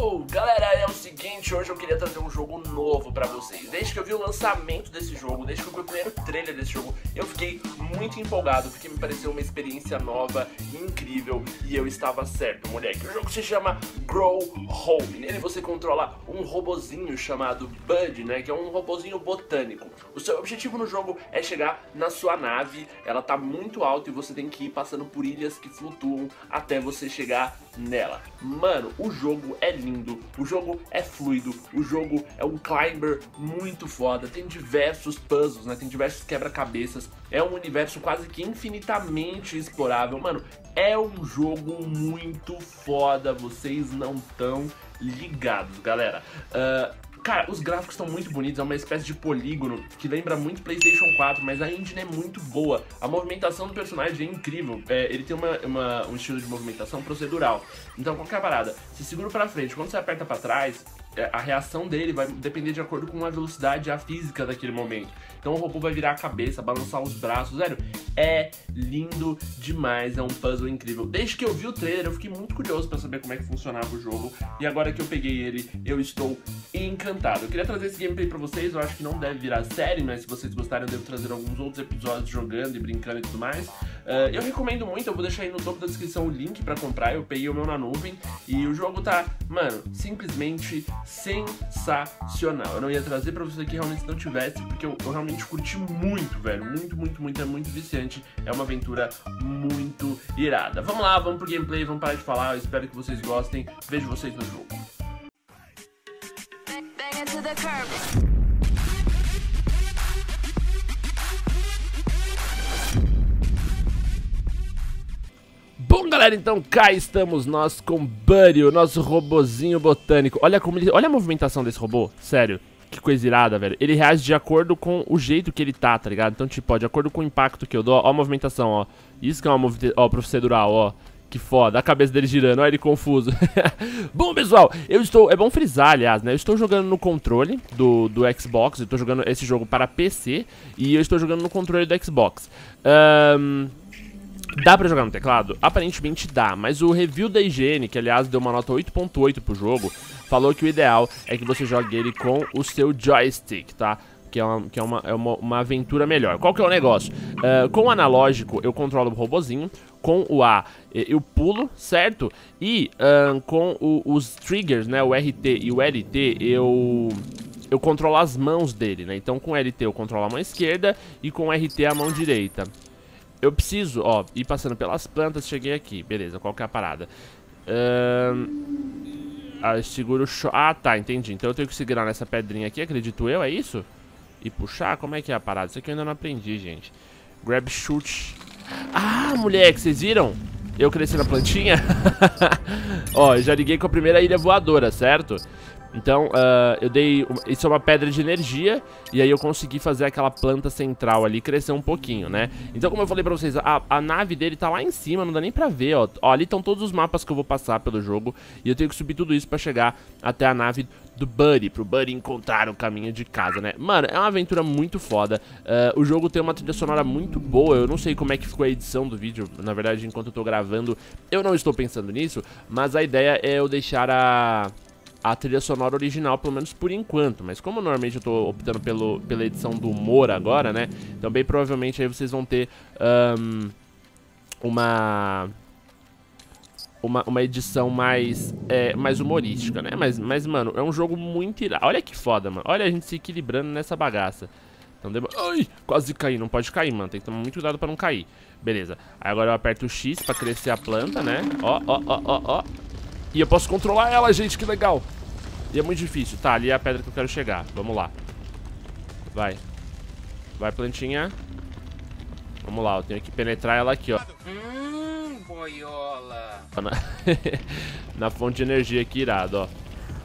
Galera, é o seguinte, hoje eu queria trazer um jogo novo pra vocês. Desde que eu vi o lançamento desse jogo, desde que eu vi o primeiro trailer desse jogo, eu fiquei muito empolgado, porque me pareceu uma experiência nova, incrível, e eu estava certo, moleque. O jogo se chama Grow Home. Nele você controla um robozinho chamado Bud, né, que é um robozinho botânico. O seu objetivo no jogo é chegar na sua nave, ela tá muito alta e você tem que ir passando por ilhas que flutuam até você chegar nela. Mano, o jogo é lindo, o jogo é fluido, o jogo é um climber muito foda, tem diversos puzzles, né, tem diversos quebra-cabeças, é um universo quase que infinitamente explorável. Mano, é um jogo muito foda, vocês não estão ligados, galera. Cara, os gráficos estão muito bonitos, é uma espécie de polígono que lembra muito PlayStation 4, mas a engine é muito boa. A movimentação do personagem é incrível, ele tem um estilo de movimentação procedural. Então, qualquer parada, se segura pra frente, quando você aperta pra trás, a reação dele vai depender de acordo com a velocidade e a física daquele momento. Então o robô vai virar a cabeça, balançar os braços, sério, é lindo demais, é um puzzle incrível. Desde que eu vi o trailer, eu fiquei muito curioso pra saber como é que funcionava o jogo, e agora que eu peguei ele, eu estou encantado. Eu queria trazer esse gameplay pra vocês, eu acho que não deve virar série, mas se vocês gostarem eu devo trazer alguns outros episódios jogando e brincando e tudo mais. Eu recomendo muito, eu vou deixar aí no topo da descrição o link pra comprar, eu peguei o meu na nuvem, e o jogo tá, mano, simplesmente sensacional. Eu não ia trazer pra você que realmente não tivesse, porque eu realmente curti muito, velho. Muito, é muito viciante. É uma aventura muito irada. Vamos lá, vamos pro gameplay, vamos parar de falar. Eu espero que vocês gostem. Vejo vocês no jogo. Bom, galera, então cá estamos nós com Buddy, o nosso robozinho botânico. Olha como ele, olha a movimentação desse robô, sério. Que coisa irada, velho. Ele reage de acordo com o jeito que ele tá ligado? Então, tipo, ó, de acordo com o impacto que eu dou, ó a movimentação, ó. Isso que é uma movimentação, ó, procedural, ó. Que foda, a cabeça dele girando, ó, ele confuso. Bom, pessoal, é bom frisar, aliás, né, eu estou jogando no controle do Xbox, eu estou jogando esse jogo para PC, e eu estou jogando no controle do Xbox. Dá pra jogar no teclado? Aparentemente dá, mas o review da IGN, que aliás deu uma nota 8.8 pro jogo, falou que o ideal é que você jogue ele com o seu joystick, tá? Que é uma aventura melhor. Qual que é o negócio? Com o analógico eu controlo o robozinho, com o A eu pulo, certo? E com os triggers, né, o RT e o LT, eu controlo as mãos dele, né? Então com o LT eu controlo a mão esquerda e com o RT a mão direita. Eu preciso, ó, ir passando pelas plantas, cheguei aqui, beleza, qual que é a parada? Seguro o ah, tá, entendi. Então eu tenho que segurar nessa pedrinha aqui, acredito eu, é isso? E puxar, como é que é a parada? Isso aqui eu ainda não aprendi, gente. Grab, shoot. Ah, moleque, vocês viram? Eu cresci na plantinha? Ó, eu já liguei com a primeira ilha voadora, certo? Então, eu dei... Isso é uma pedra de energia. E aí eu consegui fazer aquela planta central ali crescer um pouquinho, né? Então, como eu falei pra vocês, a nave dele tá lá em cima, não dá nem pra ver, ó. Ó, ali estão todos os mapas que eu vou passar pelo jogo. E eu tenho que subir tudo isso pra chegar até a nave do Buddy, pro Buddy encontrar o caminho de casa, né? Mano, é uma aventura muito foda. O jogo tem uma trilha sonora muito boa. Eu não sei como é que ficou a edição do vídeo. Na verdade, enquanto eu tô gravando, eu não estou pensando nisso. Mas a ideia é eu deixar a trilha sonora original, pelo menos por enquanto. Mas como normalmente eu tô optando pela edição do humor agora, né? Então bem provavelmente aí vocês vão ter uma edição mais humorística, né? Mas, mano, é um jogo muito irado. Olha que foda, mano. Olha a gente se equilibrando nessa bagaça. Então, ai, quase caí. Não pode cair, mano. Tem que tomar muito cuidado pra não cair. Beleza. Aí agora eu aperto o X pra crescer a planta, né? Ó. E eu posso controlar ela, gente, que legal. E é muito difícil. Tá, ali é a pedra que eu quero chegar. Vamos lá. Vai, plantinha. Vamos lá, eu tenho que penetrar ela aqui, ó. Boiola. Na fonte de energia aqui, irado, ó.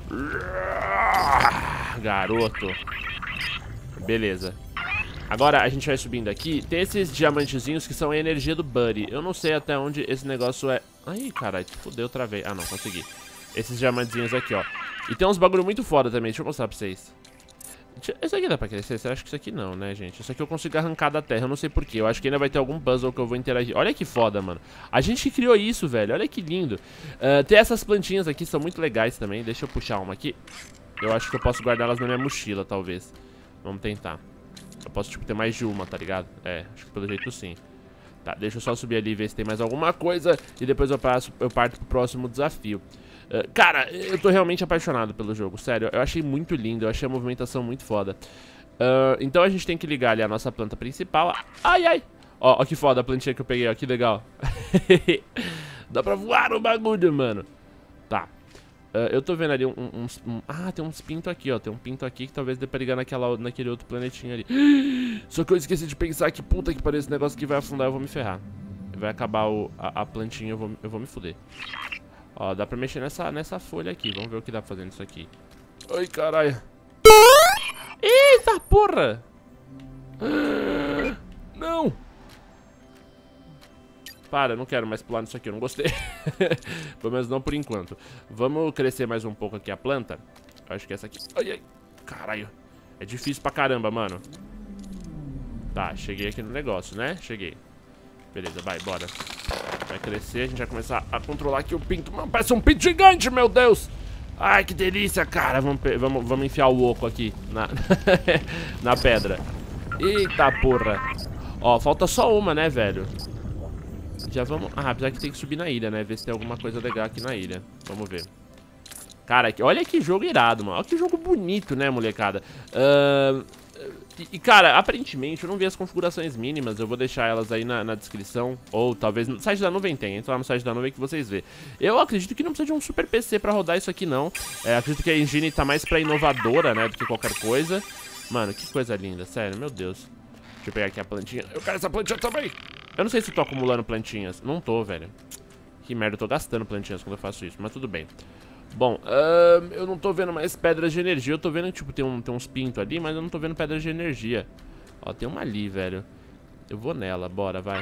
Garoto. Beleza. Agora a gente vai subindo aqui. Tem esses diamantezinhos que são a energia do Buddy. Eu não sei até onde esse negócio é. Ai, caralho, fodeu, travei. Ah, não, consegui. Esses diamantezinhos aqui, ó. E tem uns bagulho muito foda também, deixa eu mostrar pra vocês. Isso aqui dá pra crescer? Você acha que isso aqui não, né, gente? Isso aqui eu consigo arrancar da terra, eu não sei porquê. Eu acho que ainda vai ter algum puzzle que eu vou interagir. Olha que foda, mano. A gente criou isso, velho. Olha que lindo. Tem essas plantinhas aqui, são muito legais também. Deixa eu puxar uma aqui. Eu acho que eu posso guardar elas na minha mochila, talvez. Vamos tentar. Eu posso, tipo, ter mais de uma, tá ligado? É, acho que pelo jeito sim. Tá, deixa eu só subir ali e ver se tem mais alguma coisa. E depois eu parto pro próximo desafio. Cara, eu tô realmente apaixonado pelo jogo, sério. Eu achei muito lindo, eu achei a movimentação muito foda. Então a gente tem que ligar ali a nossa planta principal. Ai, ai. Ó, que foda a plantinha que eu peguei, ó, que legal. Dá pra voar o bagulho, mano. Tá. Eu tô vendo ali Ah, tem uns pintos aqui, ó. Tem um pinto aqui que talvez dê pra ligar naquele outro planetinho ali. Só que eu esqueci de pensar que puta que pariu, esse negócio aqui vai afundar, eu vou me ferrar. Vai acabar a plantinha, eu vou me fuder. Ó, dá pra mexer nessa folha aqui. Vamos ver o que dá pra fazer nisso aqui. Ai, caralho. Eita, porra! Não! Para, eu não quero mais pular nisso aqui, eu não gostei. Pelo menos não por enquanto. Vamos crescer mais um pouco aqui a planta. Eu acho que essa aqui... Ai, ai. Caralho. É difícil pra caramba, mano. Tá, cheguei aqui no negócio, né? Cheguei. Beleza, vai, bora. Vai crescer, a gente vai começar a controlar aqui o pinto. Mano, parece um pinto gigante, meu Deus! Ai, que delícia, cara. Vamos enfiar o oco aqui na pedra. Eita, porra. Ó, falta só uma, né, velho? Já vamos... Ah, apesar que tem que subir na ilha, né? Ver se tem alguma coisa legal aqui na ilha. Vamos ver. Cara, olha que jogo irado, mano. Olha que jogo bonito, né, molecada? Cara, aparentemente eu não vi as configurações mínimas. Eu vou deixar elas aí na descrição. Ou talvez no site da nuvem tem. Entra lá no site da nuvem que vocês vê. Eu acredito que não precisa de um super PC pra rodar isso aqui, não. Acredito que a engine tá mais pra inovadora, né, do que qualquer coisa. Mano, que coisa linda, sério, meu Deus. Deixa eu pegar aqui a plantinha. Eu quero essa plantinha também. Eu não sei se eu tô acumulando plantinhas. Não tô, velho. Que merda, eu tô gastando plantinhas quando eu faço isso, mas tudo bem. Bom, eu não tô vendo mais pedras de energia. Eu tô vendo, tipo, tem uns pintos ali, mas eu não tô vendo pedras de energia. Ó, tem uma ali, velho. Eu vou nela, bora, vai.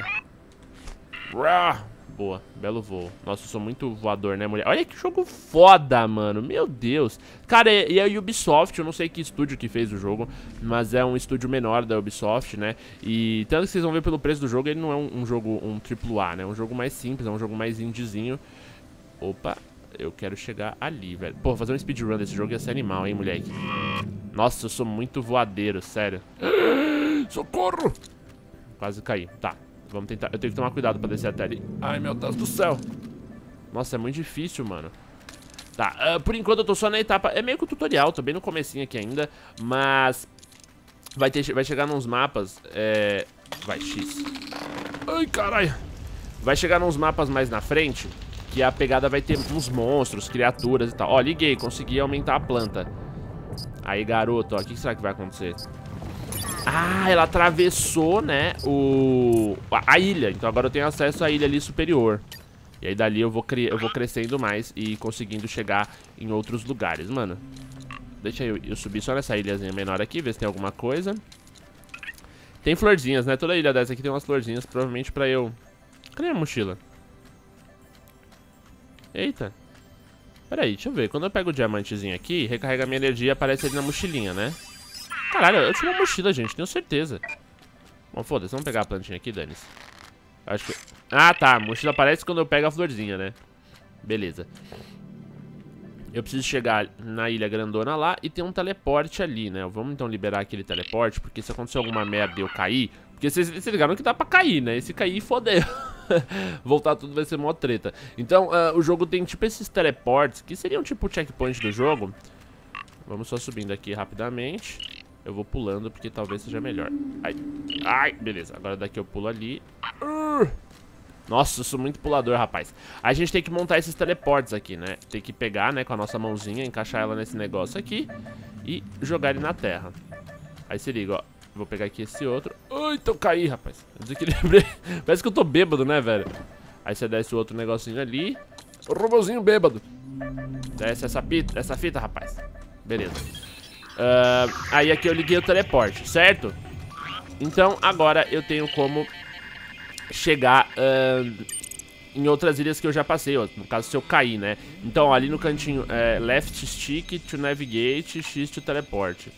Boa, belo voo. Nossa, eu sou muito voador, né, mulher? Olha que jogo foda, mano. Meu Deus. Cara, e a Ubisoft, eu não sei que estúdio que fez o jogo, mas é um estúdio menor da Ubisoft, né? E tanto que vocês vão ver pelo preço do jogo, ele não é um jogo, um AAA, né? É um jogo mais simples, é um jogo mais indiezinho. Opa, eu quero chegar ali, velho. Pô, fazer um speedrun desse jogo ia ser animal, hein, moleque? Nossa, eu sou muito voadeiro, sério. Socorro! Quase caí, tá. Vamos tentar, eu tenho que tomar cuidado pra descer até ali. Ai, meu Deus do céu. Nossa, é muito difícil, mano. Tá, por enquanto eu tô só na etapa. É meio que o tutorial, tô bem no comecinho aqui ainda. Mas vai chegar nos mapas. Vai, X. Ai, caralho. Vai chegar nos mapas mais na frente, que a pegada vai ter uns monstros, criaturas e tal. Ó, liguei, consegui aumentar a planta. Aí, garoto, ó, o que será que vai acontecer? Ah, ela atravessou, né, a ilha. Então agora eu tenho acesso à ilha ali superior. E aí dali eu vou crescendo mais e conseguindo chegar em outros lugares, mano. Deixa eu subir só nessa ilhazinha menor aqui, ver se tem alguma coisa. Tem florzinhas, né? Toda ilha dessa aqui tem umas florzinhas, provavelmente pra eu... Cadê a mochila? Eita. Peraí, deixa eu ver. Quando eu pego o diamantezinho aqui, recarrega minha energia e aparece ali na mochilinha, né? Caralho, eu tinha uma mochila, gente, tenho certeza. Bom, foda-se, vamos pegar a plantinha aqui, dane-se. Acho que... Ah, tá, a mochila aparece quando eu pego a florzinha, né? Beleza. Eu preciso chegar na ilha grandona lá e tem um teleporte ali, né? Vamos então liberar aquele teleporte, porque se acontecer alguma merda e eu cair... Porque vocês ligaram que dá pra cair, né? E se cair, fodeu. Voltar tudo vai ser mó treta. Então, o jogo tem tipo esses teleportes, que seriam tipo o checkpoint do jogo. Vamos só subindo aqui rapidamente. Eu vou pulando porque talvez seja melhor. Ai, ai, beleza. Agora daqui eu pulo ali. Nossa, eu sou muito pulador, rapaz. A gente tem que montar esses teleportes aqui, né? Tem que pegar, né, com a nossa mãozinha, encaixar ela nesse negócio aqui e jogar ele na terra. Aí se liga, ó. Vou pegar aqui esse outro. Ai, então caí, rapaz. Eu desequilibrei. Parece que eu tô bêbado, né, velho? Aí você desce o outro negocinho ali. O robôzinho bêbado. Desce essa fita, rapaz. Beleza. Aí aqui eu liguei o teleporte, certo? Então agora eu tenho como chegar em outras ilhas que eu já passei, ó, no caso se eu cair, né? Então ó, ali no cantinho left stick to navigate, X to teleport.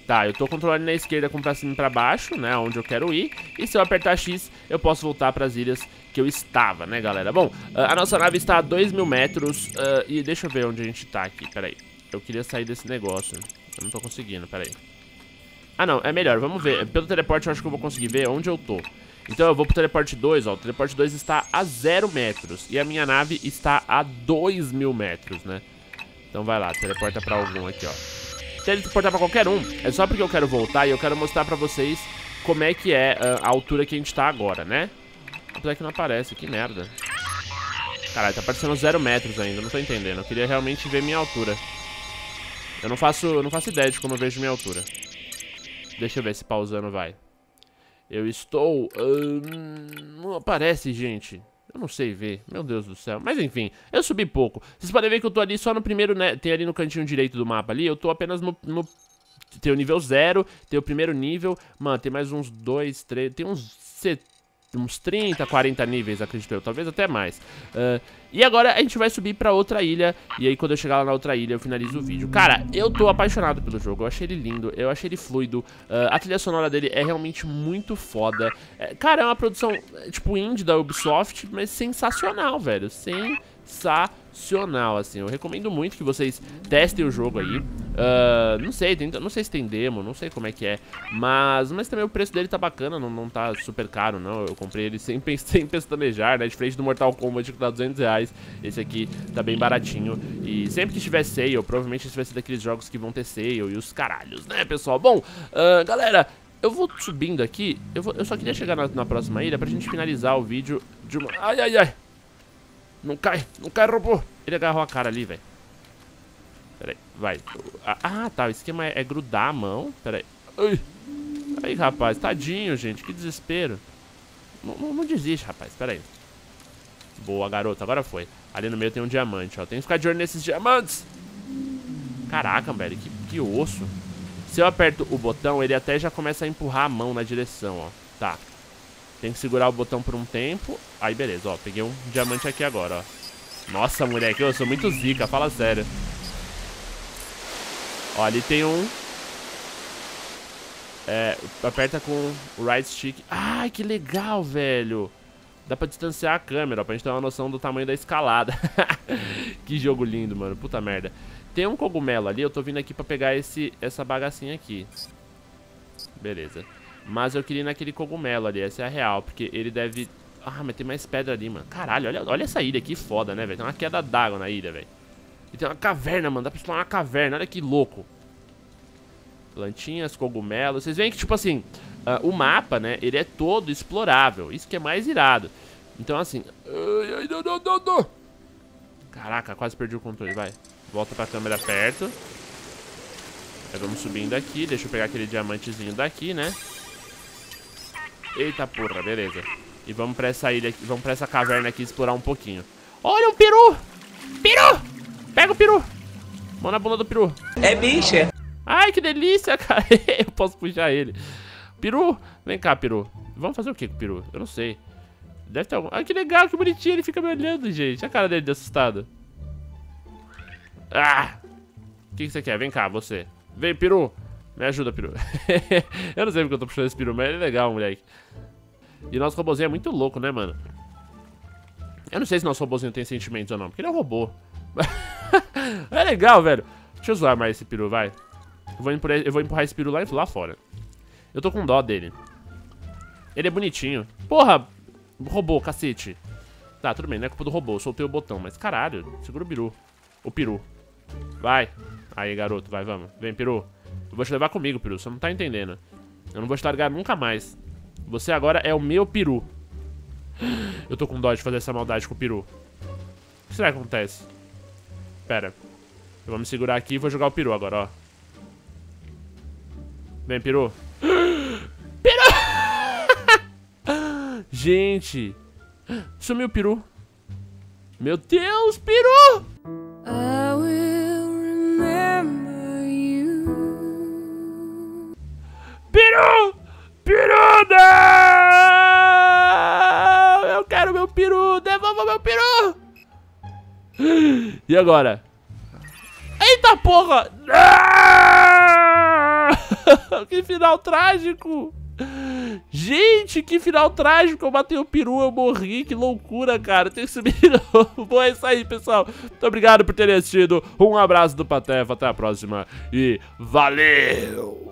Tá, eu tô controlando na esquerda com pra cima e pra baixo, né, onde eu quero ir. E se eu apertar X, eu posso voltar pras ilhas que eu estava, né, galera? Bom, a nossa nave está a 2.000 metros. E deixa eu ver onde a gente tá aqui, peraí. Eu queria sair desse negócio. Eu não tô conseguindo, peraí. Ah, não, é melhor, vamos ver. Pelo teleporte eu acho que eu vou conseguir ver onde eu tô. Então eu vou pro teleporte 2, ó. O teleporte 2 está a 0 metros. E a minha nave está a 2.000 metros, né? Então vai lá, teleporta pra algum aqui, ó. Teleportar pra qualquer um. É só porque eu quero voltar e eu quero mostrar pra vocês como é que é a altura que a gente tá agora, né? Apesar que não aparece, que merda. Caralho, tá aparecendo 0 metros ainda, não tô entendendo. Eu queria realmente ver minha altura. Eu não faço ideia de como eu vejo minha altura. Deixa eu ver se pausando vai. Eu estou... não aparece, gente. Eu não sei ver, meu Deus do céu. Mas enfim, eu subi pouco. Vocês podem ver que eu tô ali só no primeiro, né? Tem ali no cantinho direito do mapa ali. Eu tô apenas no... Tem o nível 0, tem o primeiro nível. Mano, tem mais uns 2, 3... Tem uns 30, 40 níveis, acredito eu. Talvez até mais. E agora a gente vai subir pra outra ilha. E aí quando eu chegar lá na outra ilha eu finalizo o vídeo. Cara, eu tô apaixonado pelo jogo. Eu achei ele lindo, eu achei ele fluido. A trilha sonora dele é realmente muito foda. Cara, é uma produção tipo indie da Ubisoft, mas sensacional, velho. Sensacional, assim. Eu recomendo muito que vocês testem o jogo aí. Não sei se tem demo, não sei como é que é. Mas também o preço dele tá bacana, não tá super caro, não. Eu comprei ele sem pestanejar, né? Diferente do Mortal Kombat que tá R$200. Esse aqui tá bem baratinho. E sempre que tiver sale, provavelmente esse vai ser daqueles jogos que vão ter sale e os caralhos, né, pessoal? Bom, galera, eu vou subindo aqui. Eu só queria chegar na próxima ilha pra gente finalizar o vídeo de uma... Ai, ai, ai. Não cai, robô. Ele agarrou a cara ali, velho. Peraí, vai. Ah, tá, o esquema é grudar a mão. Peraí. Aí, rapaz, tadinho, gente, que desespero. Não desiste, rapaz, peraí. Boa, garoto, agora foi. Ali no meio tem um diamante, ó. Tem que ficar de olho nesses diamantes. Caraca, velho, que osso. Se eu aperto o botão, ele até já começa a empurrar a mão na direção, ó. Tá. Tem que segurar o botão por um tempo. Aí, beleza, ó. Peguei um diamante aqui agora, ó. Nossa, moleque, eu sou muito zica, fala sério. Ó, ali tem um... aperta com o right stick. Ai, que legal, velho. Dá pra distanciar a câmera, ó, pra gente ter uma noção do tamanho da escalada. Que jogo lindo, mano, puta merda. Tem um cogumelo ali, eu tô vindo aqui pra pegar essa bagacinha aqui. Beleza. Mas eu queria ir naquele cogumelo ali, essa é a real, porque ele deve... Ah, mas tem mais pedra ali, mano. Caralho, olha essa ilha aqui, foda, né, velho? Tem uma queda d'água na ilha, velho. E tem uma caverna, mano, dá pra explorar uma caverna, olha que louco. Plantinhas, cogumelos. Vocês veem que, tipo assim, o mapa, né, ele é todo explorável. Isso que é mais irado. Então, assim... Ai, não. Caraca, quase perdi o controle, vai. Volta pra câmera perto. Aí vamos subindo aqui. Deixa eu pegar aquele diamantezinho daqui, né? Eita porra, beleza. E vamos pra essa ilha aqui, vamos pra essa caverna aqui explorar um pouquinho. Olha um peru! Peru! Pega o peru! Mão na bunda do peru. É bicha. Ai, que delícia, cara. Eu posso puxar ele. Peru, vem cá, peru. Vamos fazer o que com o peru? Eu não sei. Deve ter algum... Ai, que legal, que bonitinho. Ele fica me olhando, gente. Olha a cara dele de assustado. Ah! O que você quer? Vem cá, você. Vem, peru. Me ajuda, peru. Eu não sei porque eu tô puxando esse peru, mas ele é legal, moleque. E nosso robozinho é muito louco, né, mano? Eu não sei se nosso robozinho tem sentimentos ou não, porque ele é um robô. É legal, velho. Deixa eu zoar mais esse peru, vai. Eu vou empurrar esse peru lá fora. Eu tô com dó dele. Ele é bonitinho. Porra, robô, cacete. Tá, tudo bem, não é culpa do robô. Eu soltei o botão, mas caralho, segura o peru. O peru. Vai. Aí, garoto, vai, vamos. Vem, peru. Eu vou te levar comigo, peru, você não tá entendendo. Eu não vou te largar nunca mais. Você agora é o meu peru. Eu tô com dó de fazer essa maldade com o peru. O que será que acontece? Pera. Eu vou me segurar aqui e vou jogar o peru agora, ó. Vem, peru. Peru! Gente. Sumiu o peru. Meu Deus, peru! I will remember you. Peru! Peru, não! Eu quero meu peru! Devolva meu peru! E agora? Eita porra! Que final trágico. Gente, que final trágico. Eu matei o peru, eu morri. Que loucura, cara. Tem que subir de novo. Bom, é isso aí, pessoal. Muito obrigado por terem assistido. Um abraço do Patef. Até a próxima. E valeu!